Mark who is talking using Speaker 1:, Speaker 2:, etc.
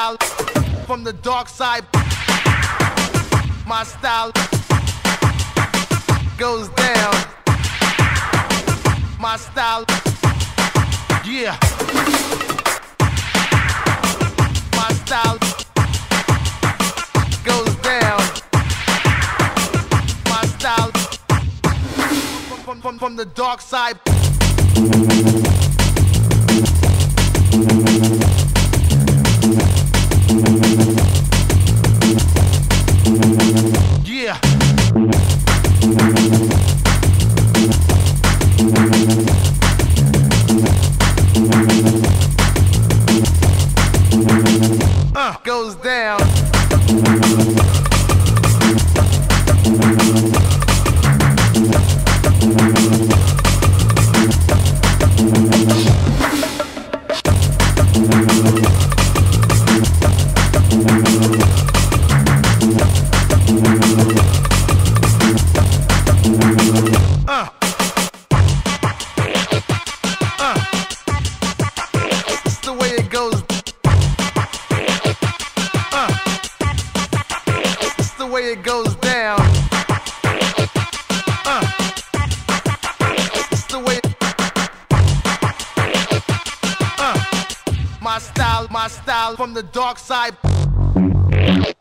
Speaker 1: style from the dark side. My style goes down. My style, yeah. My style goes down. My style from the dark side. Yeah. Goes down. It's the way it goes. It's the way it goes down. It's the way. My style from the dark side.